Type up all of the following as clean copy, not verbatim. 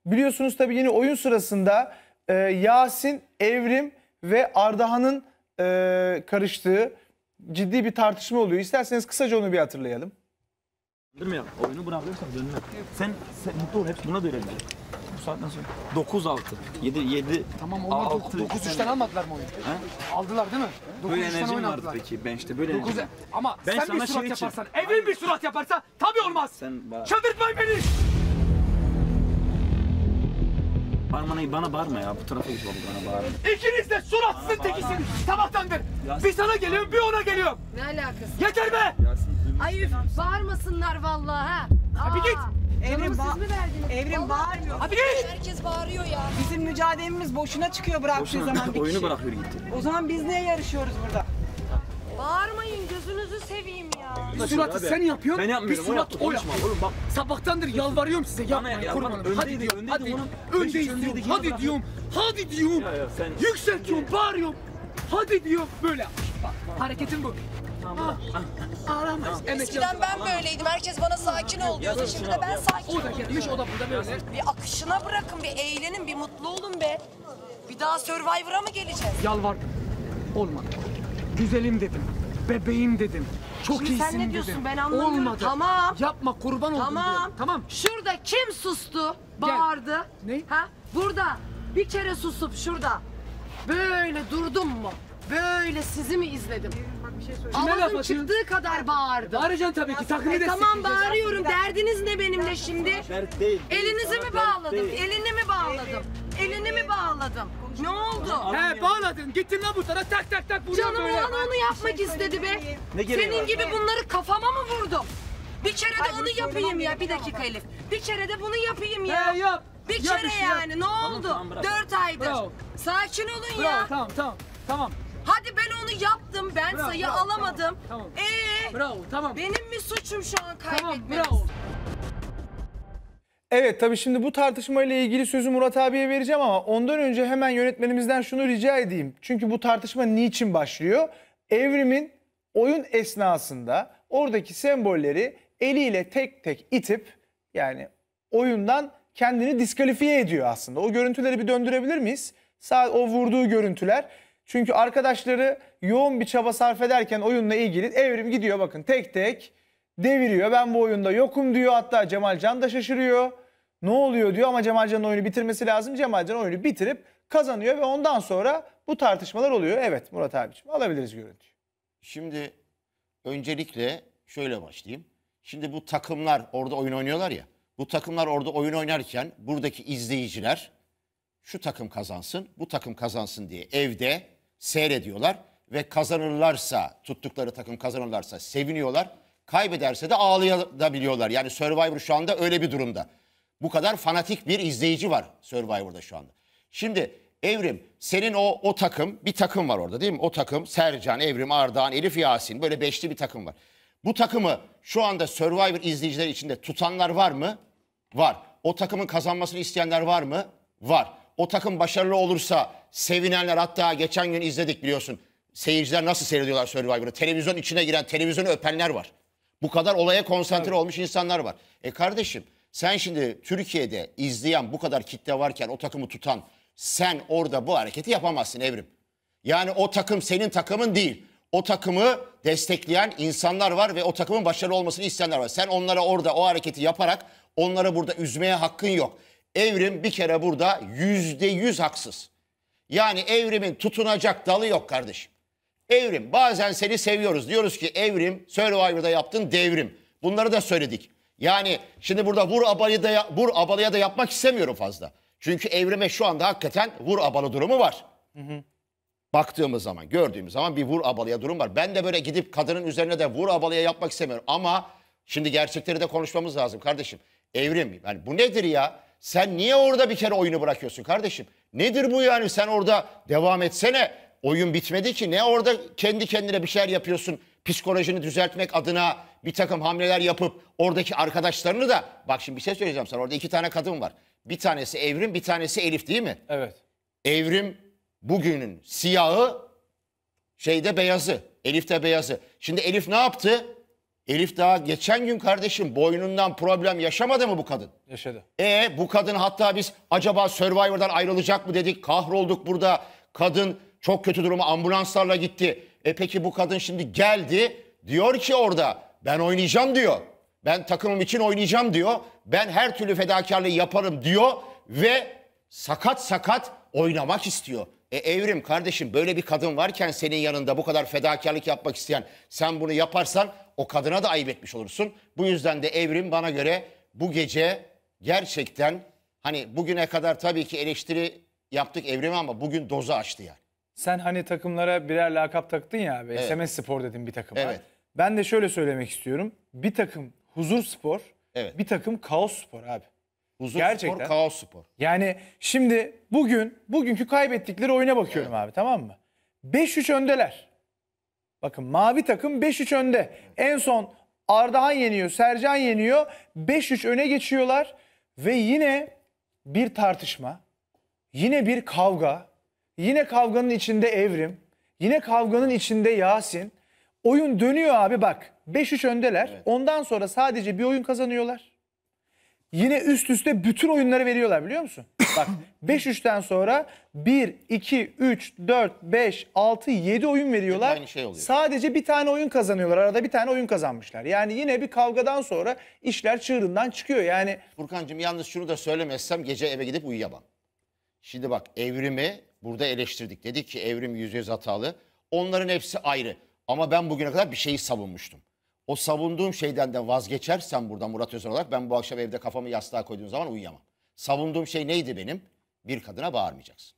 biliyorsunuz tabii yine oyun sırasında Yasin, Evrim ve Ardahan'ın karıştığı ciddi bir tartışma oluyor. İsterseniz kısaca onu bir hatırlayalım. Dönme oyunu bırakıyorsan dönme. Sen mutlu ol, hepsi buna da öğrenecek. Bu saatten sonra 9-6, 7. Tamam onlar 9-3'ten almadılar mı oyunu? Aldılar değil mi? Böyle enerjim vardı peki, ben işte böyle enerjim. Ama ben sen bir surat yaparsan, Evrim bir surat yaparsa tabii olmaz. Çıldırtmayın beni. Bana bağırma ya, bu tarafa git bana bağırma. İkiniz de suratsızın tekisiniz, sabahtandır. Bir sana geliyorum, bir ona geliyorum. Ne alakası? Yeter be! Ay bağırmasınlar vallahi ha. Hadi git! Evrim bağırmıyor. Hadi git! Herkes bağırıyor ya. Bizim mücadelemiz boşuna çıkıyor bıraktığı zaman bir kişi. Oyunu bırakıyor gitti. O zaman biz niye yarışıyoruz burada? Bağırmayın gözünüzü seveyim ya. Bir suratı sen yapıyorsun, Ben yapmıyorum, bir surat o konuşma yapıyor. oğlum bak. Sabahtandır yalvarıyorum size yapmayın kurbanım. Hadi diyorum, hadi. Öndeyiz diyorum, hadi diyorum, hadi diyorum. Yükseltiyorum, bağırıyorum. Hadi diyor, böyle. Bak, hareketim bu. Ağlamayız. Eskiden ben böyleydim. Herkes bana sakin ol diyordu. Şimdi de ben sakin O da gelmiş, o da burada böyle. Bir akışına bırakın, bir eğlenin, bir mutlu olun be. Bir daha Survivor'a mı geleceğiz? Yalvardım. Olmadı. Güzelim dedim. Bebeğim dedim. Çok Şimdi iyisin sen ne diyorsun dedim. ben anlamıyorum. Olmadı. Tamam. Yapma kurban oldum Tamam. diyorum. Tamam. Şurada kim sustu, bağırdı? Ne? Ha? Burada bir kere susup şurada böyle durdum mu? Böyle sizi mi izledim? Kime laf Avazım atıyorsun? çıktığı kadar bağırdı. Bağıracaksın tabii ki. Takımı Tamam bağırıyorum. Derdiniz ne benimle şimdi? Dert değil. Elinizi mi bağladım? Elini mi bağladım? Elini mi bağladım? Ne oldu? He bağladın. Gittin lan bu tarafa tak tak tak vuruyorsun Canım böyle. o an onu yapmak istedi be. Ne gereği Senin var? gibi bunları kafama mı vurdum? Bir kere de onu yapayım ya. Bir dakika Elif. Bir kere de bunu yapayım ya. He yap. Bir Yap kere işte, yap. yani ne oldu? tamam, bırak. 4 aydır. Bravo. Sakin olun Bravo ya. tamam. Hadi ben onu yaptım. Ben Bravo, sayı bravo, alamadım. tamam. Bravo. Tamam. Benim mi suçum şu an Tamam kaybetmemiz? bravo. Evet tabii şimdi bu tartışmayla ilgili sözü Murat abiye vereceğim ama ondan önce hemen yönetmenimizden şunu rica edeyim. Çünkü bu tartışma niçin başlıyor? Evrim'in oyun esnasında oradaki sembolleri eliyle tek tek itip yani oyundan kendini diskalifiye ediyor aslında. O görüntüleri bir döndürebilir miyiz? O vurduğu görüntüler. Çünkü arkadaşları yoğun bir çaba sarf ederken oyunla ilgili Evrim gidiyor bakın tek tek deviriyor. Ben bu oyunda yokum diyor. Hatta Cemalcan da şaşırıyor. Ne oluyor diyor ama Cemalcan'ın oyunu bitirmesi lazım. Cemalcan oyunu bitirip kazanıyor ve ondan sonra bu tartışmalar oluyor. Evet Murat abiciğim alabiliriz görüntüyü. Şimdi öncelikle şöyle başlayayım. Şimdi bu takımlar orada oyun oynuyorlar ya. Bu takımlar orada oyun oynarken buradaki izleyiciler şu takım kazansın, bu takım kazansın diye evde seyrediyorlar. Ve kazanırlarsa, tuttukları takım kazanırlarsa seviniyorlar. Kaybederse de ağlayabiliyorlar. Yani Survivor şu anda öyle bir durumda. Bu kadar fanatik bir izleyici var Survivor'da şu anda. Şimdi Evrim, senin o takım, bir takım var orada değil mi? O takım Sercan, Evrim, Ardahan, Elif, Yasin, böyle beşli bir takım var. Bu takımı şu anda Survivor izleyicileri içinde tutanlar var mı? Var. O takımın kazanmasını isteyenler var mı? Var. O takım başarılı olursa sevinenler, hatta geçen gün izledik biliyorsun. Seyirciler nasıl seyrediyorlar Survivor'ı? Televizyon içine giren, televizyonu öpenler var. Bu kadar olaya konsantre olmuş insanlar var. Kardeşim sen şimdi Türkiye'de izleyen bu kadar kitle varken o takımı tutan sen orada bu hareketi yapamazsın Evrim. Yani o takım senin takımın değil. O takımı destekleyen insanlar var ve o takımın başarılı olmasını isteyenler var. Sen onlara orada o hareketi yaparak onları burada üzmeye hakkın yok. Evrim bir kere burada %100 haksız. Yani Evrim'in tutunacak dalı yok kardeşim. Evrim, bazen seni seviyoruz. Diyoruz ki Evrim, Survivor'da yaptın devrim. Bunları da söyledik. Yani şimdi burada vur abalıya da yapmak istemiyorum fazla. Çünkü Evrim'e şu anda hakikaten vur abalı durumu var. Baktığımız zaman, gördüğümüz zaman bir vur abalıya durum var. Ben de böyle gidip kadının üzerine de vur abalıya yapmak istemiyorum. Ama şimdi gerçekleri de konuşmamız lazım kardeşim. Evrim, yani bu nedir ya? Sen niye orada bir kere oyunu bırakıyorsun kardeşim? Nedir bu yani? Sen orada devam etsene. Oyun bitmedi ki. Ne orada kendi kendine bir şeyler yapıyorsun? Psikolojini düzeltmek adına bir takım hamleler yapıp oradaki arkadaşlarını da... Bak şimdi bir şey söyleyeceğim sana. Orada 2 tane kadın var. Bir tanesi Evrim, bir tanesi Elif değil mi? Evet. Evrim bugünün siyahı, beyazı. Elif de beyazı. Şimdi Elif ne yaptı? Elif daha geçen gün kardeşim boynundan problem yaşamadı mı bu kadın? Yaşadı. Bu kadın hatta biz acaba Survivor'dan ayrılacak mı dedik. Kahrolduk burada. Kadın çok kötü duruma ambulanslarla gitti. Peki bu kadın şimdi geldi. Diyor ki orada ben oynayacağım diyor. Ben takımım için oynayacağım diyor. Ben her türlü fedakarlığı yaparım diyor. Ve sakat oynamak istiyor. Evrim kardeşim böyle bir kadın varken senin yanında bu kadar fedakarlık yapmak isteyen sen bunu yaparsan o kadına da ayıp etmiş olursun. Bu yüzden de Evrim bana göre bu gece gerçekten hani bugüne kadar tabii ki eleştiri yaptık Evrim'e ama bugün dozu aştı yani. Sen hani takımlara birer lakap taktın ya abi. Evet. SMS Spor dedim bir takıma. Evet. Ben de şöyle söylemek istiyorum. Bir takım Huzur Spor, Evet. bir takım Kaos Spor abi. Huzur Gerçekten. spor, kaos spor. Yani şimdi bugünkü kaybettikleri oyuna bakıyorum abi, tamam mı? 5-3 öndeler. Bakın mavi takım 5-3 önde. En son Ardahan yeniyor, Sercan yeniyor. 5-3 öne geçiyorlar ve yine bir tartışma, yine bir kavga, yine kavganın içinde Evrim, yine kavganın içinde Yasin. Oyun dönüyor abi bak. 5-3 öndeler. Ondan sonra sadece bir oyun kazanıyorlar. Yine üst üste bütün oyunları veriyorlar biliyor musun? Bak 5-3'ten sonra 1, 2, 3, 4, 5, 6, 7 oyun veriyorlar. Aynı şey oluyor. Sadece bir tane oyun kazanıyorlar. Arada bir tane oyun kazanmışlar. Yani yine bir kavgadan sonra işler çığırından çıkıyor. Yani Furkancığım yalnız şunu da söylemezsem gece eve gidip uyuyamam. Şimdi bak Evrim'i burada eleştirdik. Dedik ki Evrim %100 hatalı. Onların hepsi ayrı. Ama ben bugüne kadar bir şeyi savunmuştum. O savunduğum şeyden de vazgeçersem burada Murat Özer olarak ben bu akşam evde kafamı yastığa koyduğum zaman uyuyamam. Savunduğum şey neydi benim? Bir kadına bağırmayacaksın.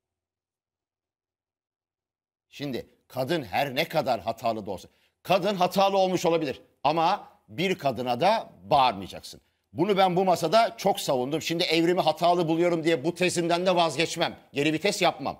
Şimdi kadın her ne kadar hatalı da olsa. Kadın hatalı olmuş olabilir ama bir kadına da bağırmayacaksın. Bunu ben bu masada çok savundum. Şimdi Evrim'i hatalı buluyorum diye bu tezimden de vazgeçmem. Geri vites yapmam.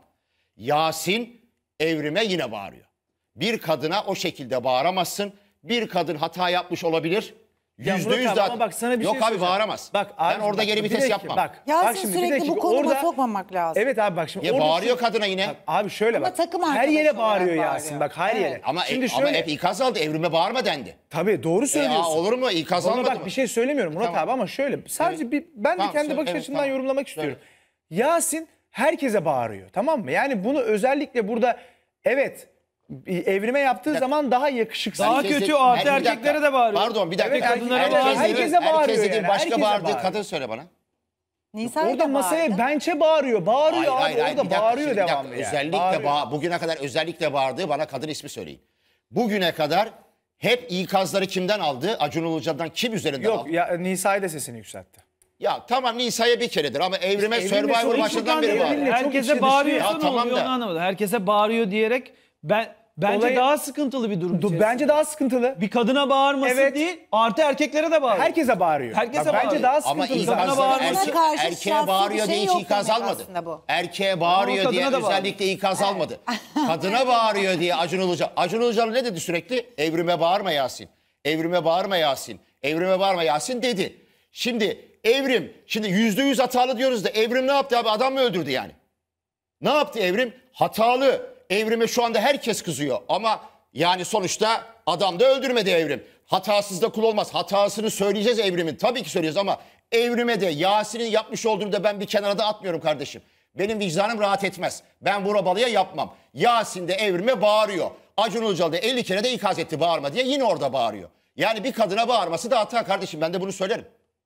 Yasin Evrim'e yine bağırıyor. Bir kadına o şekilde bağıramazsın. Bir kadın hata yapmış olabilir. Ya %100 Murat abi de ama bak sana bir yok şey abi söyleyeceğim. bağıramaz. Bak ben abi, orada bak, geri bir vites dakika, yapmam. Bak Yasin şimdi bir sürekli dakika, bu konuma orada sokmamak lazım. Evet abi bak şimdi Ya orada bağırıyor kadına yine. Bak, abi şöyle Ama bak. takım her arkadaşı yere olarak bağırıyor bağırıyor. Yasin bak her Evet. yere. Ama, Şimdi ama şöyle hep ikaz aldı. Evrime bağırma dendi. tabii doğru söylüyorsun. Olur mu? İkaz Ona almadı bak mı? bir şey söylemiyorum Murat Tamam. abi ama şöyle sadece Evet. ben de Tamam, kendi söyle, bakış evet, açımdan tamam. yorumlamak Söyle. istiyorum. Yasin herkese bağırıyor, tamam mı? Yani bunu özellikle burada evet Evrime yaptığı zaman daha yakışıksız. Daha Herkes kötü de- artı bir dakika. erkeklere de bağırıyor. Pardon bir dakika. Evet, kadınlara Herkes bağırıyor. dediğin- Herkese bağırıyor herkes dediğin yani, başka herkese bağırdığı bağırıyor. kadın söyle bana. Nisa'ya Orada da masaya bağırdı. bençe bağırıyor. Bağırıyor Hayır, abi hayır, orada bir dakika, bağırıyor şimdi bir dakika. devamlı yani. Özellikle Bağırıyor. bugüne kadar özellikle bağırdığı bana kadın ismi söyleyin. Bugüne kadar hep ikazları kimden aldı? Acun Ilıcalı'dan kim üzerinden Yok aldı? ya Nisa'yı da sesini yükseltti. Ya tamam Nisa'ya bir keredir ama Evrim'e Evrim'le Survivor çok başından ışıktan beri değil, bağırıyor. Evrim'le çok içi Herkese dışı. bağırıyorsa Ya ne tamam oluyor da. onu anlamadım. Herkese bağırıyor diyerek bence Olayı- daha sıkıntılı bir durum içerisinde. Bence daha sıkıntılı. Bir kadına bağırması Evet. değil, artı erkeklere de bağırıyor. Herkese bağırıyor. Herkese Bak, bence bağırıyor. daha Ama sıkıntılı. Kadına ikazları bağırması- Ona karşı erkeğe siyasi bağırıyor bir diye şey hiç yok ikaz demek almadı. aslında bu. Erkeğe bağırıyor Ama diye kadına da bağırıyor. özellikle ikaz almadı. Kadına bağırıyor diye Acun Ilıcalı. Acun Ilıcalı ne dedi sürekli? Evrime bağırma Yasin. Evrime bağırma Yasin. Evrime bağırma Yasin dedi. Şimdi Evrim, şimdi %100 hatalı diyoruz da Evrim ne yaptı abi? Adam mı öldürdü yani? Ne yaptı Evrim? Hatalı. Evrime şu anda herkes kızıyor ama yani sonuçta adam da öldürmedi Evrim. Hatasız da kul olmaz. Hatasını söyleyeceğiz Evrim'in. Tabii ki söyleyeceğiz ama Evrim'e de Yasin'in yapmış olduğunu da ben bir kenara da atmıyorum kardeşim. Benim vicdanım rahat etmez. Ben Vurabalı'ya yapmam. Yasin de Evrim'e bağırıyor. Acun Ilıcalı da 50 kere de ikaz etti bağırma diye yine orada bağırıyor. Yani bir kadına bağırması da hata kardeşim. Ben de bunu söylerim.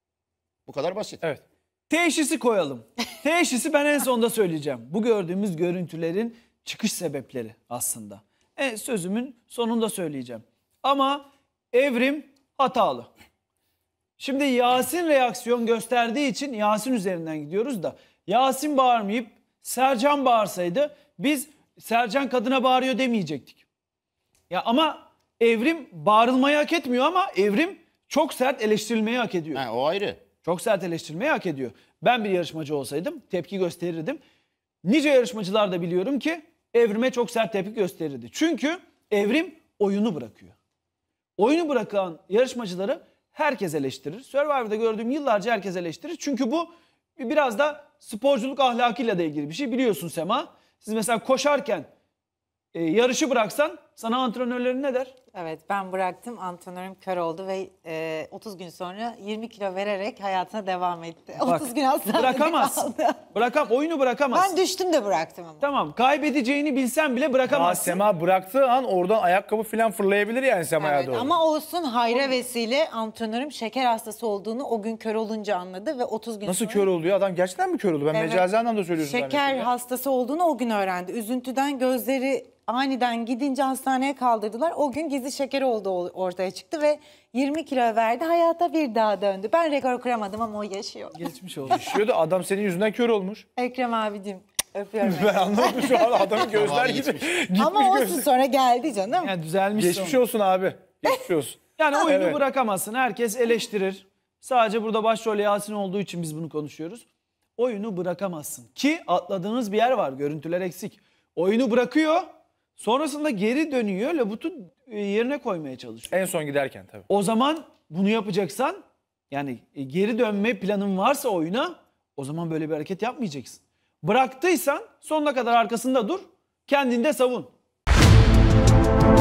Bu kadar basit. Evet. Teşhisi koyalım. Teşhisi ben en sonda söyleyeceğim. Bu gördüğümüz görüntülerin çıkış sebepleri aslında. Sözümün sonunda söyleyeceğim. Ama Evrim hatalı. Şimdi Yasin reaksiyon gösterdiği için Yasin üzerinden gidiyoruz da Yasin bağırmayıp Sercan bağırsaydı biz Sercan kadına bağırıyor demeyecektik. Ya ama Evrim bağırılmayı hak etmiyor ama Evrim çok sert eleştirilmeyi hak ediyor. Ha, o ayrı. Çok sert eleştirilmeyi hak ediyor. Ben bir yarışmacı olsaydım tepki gösterirdim. Nice yarışmacılar da biliyorum ki Evrim'e çok sert tepki gösterirdi. Çünkü Evrim oyunu bırakıyor. Oyunu bırakan yarışmacıları herkes eleştirir. Survivor'da gördüğüm yıllarca herkes eleştirir. Çünkü bu biraz da sporculuk ahlakıyla da ilgili bir şey. Biliyorsun Sema, siz mesela koşarken yarışı bıraksan sana antrenörlerin ne der? Evet, ben bıraktım. Antrenörüm kör oldu ve 30 gün sonra 20 kilo vererek hayatına devam etti. Bak, 30 gün hastanede bırakamazsın. kaldı. Oyunu bırakamazsın. Ben düştüm de bıraktım ama. Tamam, kaybedeceğini bilsen bile Aa, bırakamazsın. Sema bıraktığı an oradan ayakkabı falan fırlayabilir yani Sema'ya Evet, doğru. ama olsun, hayra vesile antrenörüm şeker hastası olduğunu o gün kör olunca anladı ve 30 gün Nasıl sonra... kör oldu ya? Adam gerçekten mi kör oldu? Ben Evet. mecazi anlamda söylüyorsun Şeker zannettim ya. hastası olduğunu o gün öğrendi. Üzüntüden gözleri aniden gidince hastaneye kaldırdılar. O gün gizli şekeri olduğu ortaya çıktı ve 20 kilo verdi. Hayata bir daha döndü. Ben rekor kıramadım ama o yaşıyor. Geçmiş oldu. Yaşıyordu. Adam senin yüzünden kör olmuş. Ekrem abicim öpüyorum. Ben anlamadım şu an adamın gözler Tamam, gibi. Gitmiş Ama olsun, gözler. sonra geldi canım. Yani düzelmiş Geçmiş sonra. olsun abi. Geçmiş olsun. Yani oyunu Evet. bırakamazsın. Herkes eleştirir. Sadece burada başrol Yasin olduğu için biz bunu konuşuyoruz. Oyunu bırakamazsın. Ki atladığınız bir yer var. Görüntüler eksik. Oyunu bırakıyor. Sonrasında geri dönüyor. Labut'u yerine koymaya çalışıyor. En son giderken tabii. O zaman bunu yapacaksan, yani geri dönme planın varsa oyuna, o zaman böyle bir hareket yapmayacaksın. Bıraktıysan sonuna kadar arkasında dur. Kendini de savun.